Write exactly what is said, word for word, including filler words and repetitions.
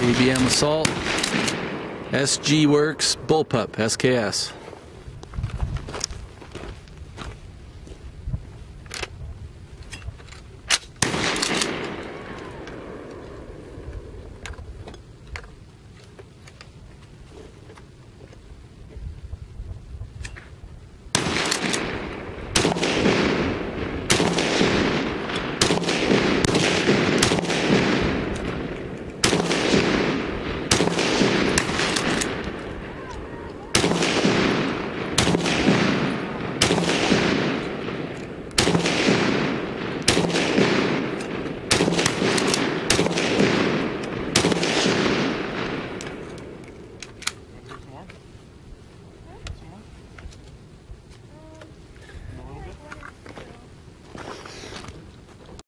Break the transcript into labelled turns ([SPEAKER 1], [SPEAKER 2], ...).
[SPEAKER 1] A B M Assault, S G Works, Bullpup, S K S.